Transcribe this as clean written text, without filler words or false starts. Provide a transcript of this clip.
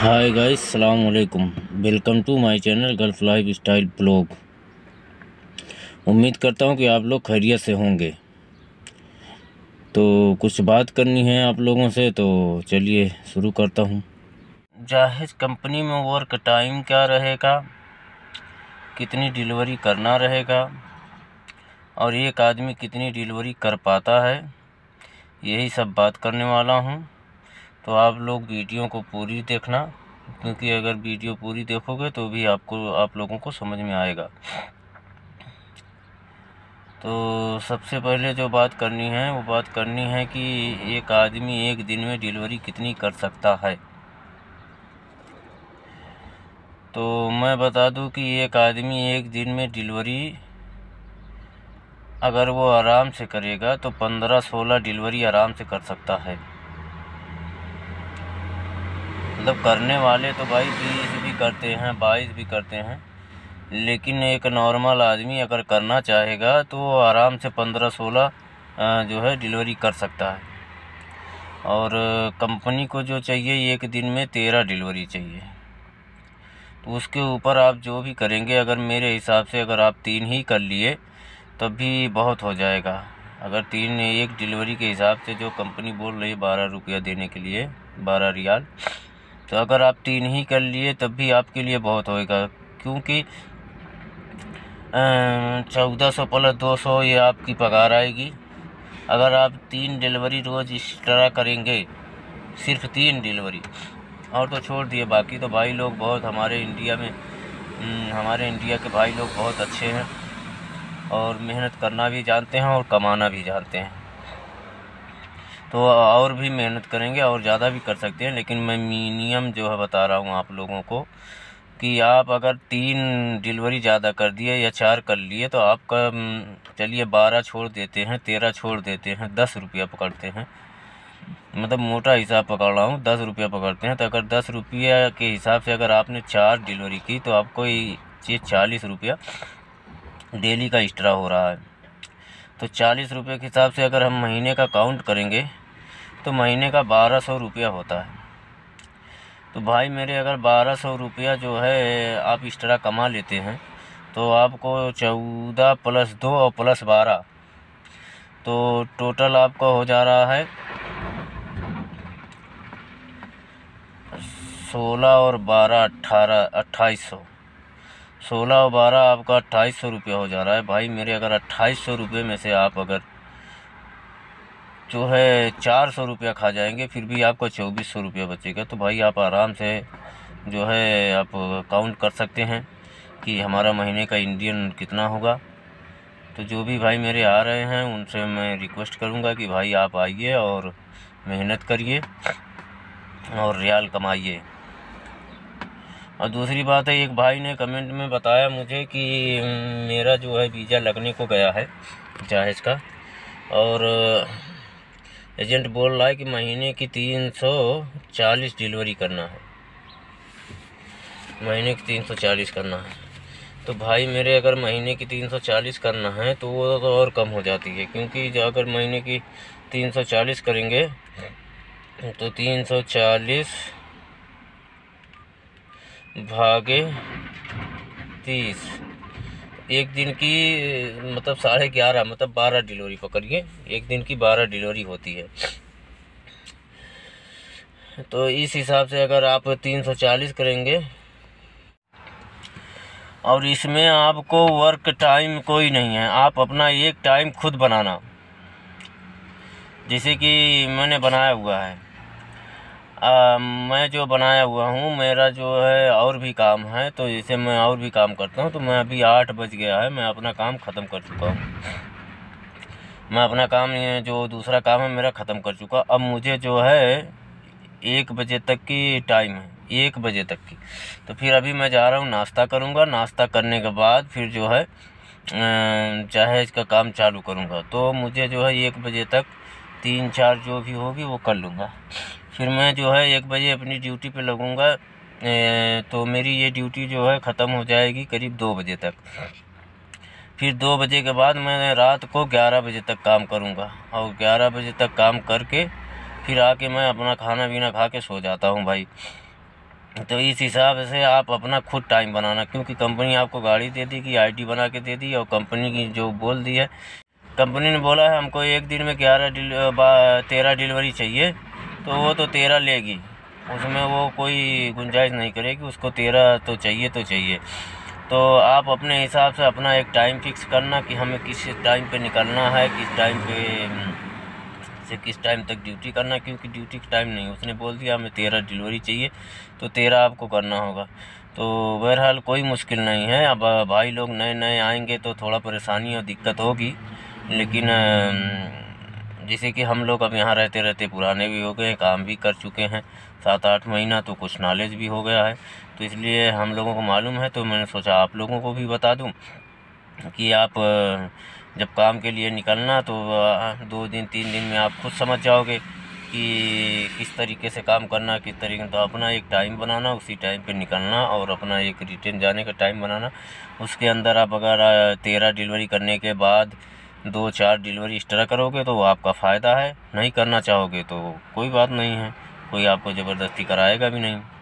हाय guys, सलाम वालेकुम। Welcome to my channel gulf life style blog. उम्मीद करता हूँ कि आप लोग खैरियत से होंगे। तो कुछ बात करनी है आप लोगों से, तो चलिए शुरू करता हूँ। जाहिज कंपनी में वर्क टाइम क्या रहेगा, कितनी डिलीवरी करना रहेगा और एक आदमी कितनी डिलीवरी कर पाता है, यही सब बात करने वाला हूँ। तो आप लोग वीडियो को पूरी देखना, क्योंकि अगर वीडियो पूरी देखोगे तो भी आप लोगों को समझ में आएगा। तो सबसे पहले जो बात करनी है वो बात करनी है कि एक आदमी एक दिन में डिलीवरी कितनी कर सकता है। तो मैं बता दूं कि एक आदमी एक दिन में डिलीवरी अगर वो आराम से करेगा तो 15-16 डिलीवरी आराम से कर सकता है। मतलब करने वाले तो भाई 20 भी करते हैं, 22 भी करते हैं, लेकिन एक नॉर्मल आदमी अगर करना चाहेगा तो वो आराम से 15-16 जो है डिलीवरी कर सकता है। और कंपनी को जो चाहिए एक दिन में 13 डिलीवरी चाहिए। तो उसके ऊपर आप जो भी करेंगे, अगर मेरे हिसाब से अगर आप 3 ही कर लिए तब भी बहुत हो जाएगा। अगर 3 एक डिलीवरी के हिसाब से जो कंपनी बोल रही है 12 रुपया देने के लिए, 12 रियाल, तो अगर आप 3 ही कर लिए तब भी आपके लिए बहुत होएगा, क्योंकि 1400 प्लस 200 ये आपकी पगार आएगी। अगर आप 3 डिलीवरी रोज़ एक्स्ट्रा करेंगे, सिर्फ 3 डिलीवरी, और तो छोड़ दिए बाकी तो भाई लोग बहुत हमारे इंडिया के भाई लोग बहुत अच्छे हैं और मेहनत करना भी जानते हैं और कमाना भी जानते हैं। तो और भी मेहनत करेंगे और ज़्यादा भी कर सकते हैं, लेकिन मैं मिनिमम जो है बता रहा हूँ आप लोगों को कि आप अगर 3 डिलीवरी ज़्यादा कर दिए या 4 कर लिए तो आपका चलिए 12 छोड़ देते हैं, 13 छोड़ देते हैं, 10 रुपया पकड़ते हैं, मतलब मोटा हिसाब पकड़ रहा हूँ, 10 रुपया पकड़ते हैं। तो अगर 10 रुपया के हिसाब से अगर आपने 4 डिलीवरी की तो आपको ये 40 रुपया डेली का एक्स्ट्रा हो रहा है। तो 40 रुपये के हिसाब से अगर हम महीने का काउंट करेंगे तो महीने का 1200 रुपया होता है। तो भाई मेरे अगर 1200 रुपया जो है आप एक्स्ट्रा कमा लेते हैं तो आपको 14 प्लस 2 और प्लस 12, तो टोटल आपका हो जा रहा है 16 और 12 18 2800। 16 और 12 आपका 2800 रुपया हो जा रहा है। भाई मेरे अगर 2800 रुपये में से आप अगर जो है 400 रुपया खा जाएंगे फिर भी आपको 2400 रुपया बचेगा। तो भाई आप आराम से जो है आप काउंट कर सकते हैं कि हमारा महीने का इंडियन कितना होगा। तो जो भी भाई मेरे आ रहे हैं उनसे मैं रिक्वेस्ट करूंगा कि भाई आप आइए और मेहनत करिए और रियाल कमाइए। और दूसरी बात है, एक भाई ने कमेंट में बताया मुझे कि मेरा जो है वीज़ा लगने को गया है जहाज़ का, और एजेंट बोल रहा है कि महीने की 340 डिलीवरी करना है, महीने की 340 करना है। तो भाई मेरे अगर महीने की 340 करना है तो वो तो और कम हो जाती है, क्योंकि जो अगर महीने की 340 करेंगे तो 340 भागे 30, एक दिन की मतलब 11.5, मतलब 12 डिलीवरी पकड़िए, एक दिन की 12 डिलीवरी होती है। तो इस हिसाब से अगर आप 340 करेंगे, और इसमें आपको वर्क टाइम कोई नहीं है, आप अपना एक टाइम खुद बनाना, जैसे कि मैंने बनाया हुआ है। मैं जो बनाया हुआ हूँ, मेरा जो है और भी काम है, तो जैसे मैं और भी काम करता हूँ, तो मैं अभी 8 बज गया है, मैं अपना काम ख़त्म कर चुका हूँ। मैं अपना काम ये जो दूसरा काम है मेरा ख़त्म कर चुका। अब मुझे जो है 1 बजे तक की टाइम है, 1 बजे तक की। तो फिर अभी मैं जा रहा हूँ, नाश्ता करूँगा, नाश्ता करने के बाद फिर जो है जहाज़ का काम चालू करूँगा। तो मुझे जो है 1 बजे तक 3-4 जो भी होगी वो कर लूँगा। फिर मैं जो है 1 बजे अपनी ड्यूटी पे लगूँगा। तो मेरी ये ड्यूटी जो है ख़त्म हो जाएगी करीब 2 बजे तक। फिर 2 बजे के बाद मैं रात को 11 बजे तक काम करूँगा, और 11 बजे तक काम करके फिर आके मैं अपना खाना पीना खा के सो जाता हूँ भाई। तो इस हिसाब से आप अपना खुद टाइम बनाना, क्योंकि कंपनी आपको गाड़ी दे दी कि आईडी बना के दे दी, और कंपनी की जो बोल दी है, कंपनी ने बोला है हमको एक दिन में 13 डिलीवरी चाहिए, तो वो तो 13 लेगी, उसमें वो कोई गुंजाइश नहीं करेगी, उसको 13 तो चाहिए तो चाहिए। तो आप अपने हिसाब से अपना एक टाइम फिक्स करना कि हमें किस टाइम पे निकलना है, किस टाइम पे से किस टाइम तक ड्यूटी करना, क्योंकि ड्यूटी का टाइम नहीं, उसने बोल दिया हमें 13 डिलीवरी चाहिए तो 13 आपको करना होगा। तो बहरहाल कोई मुश्किल नहीं है। अब भाई लोग नए नए आएंगे तो थोड़ा परेशानी और दिक्कत होगी, लेकिन जैसे कि हम लोग अब यहाँ रहते रहते पुराने भी हो गए, काम भी कर चुके हैं 7-8 महीना, तो कुछ नॉलेज भी हो गया है, तो इसलिए हम लोगों को मालूम है। तो मैंने सोचा आप लोगों को भी बता दूं कि आप जब काम के लिए निकलना तो 2 दिन 3 दिन में आप खुद समझ जाओगे कि किस तरीके से काम करना, किस तरीके। तो अपना एक टाइम बनाना, उसी टाइम पे निकलना, और अपना एक रिटर्न जाने का टाइम बनाना। उसके अंदर आप अगर 13 डिलीवरी करने के बाद 2-4 डिलीवरी एक्स्ट्रा करोगे तो वो आपका फ़ायदा है, नहीं करना चाहोगे तो कोई बात नहीं है, कोई आपको ज़बरदस्ती कराएगा भी नहीं।